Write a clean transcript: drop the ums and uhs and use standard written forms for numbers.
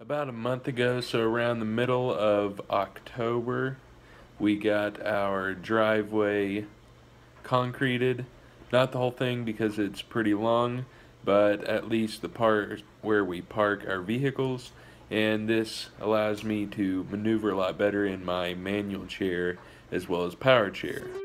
About a month ago, so around the middle of October, we got our driveway concreted. Not the whole thing because it's pretty long, but at least the part where we park our vehicles. And this allows me to maneuver a lot better in my manual chair as well as power chair.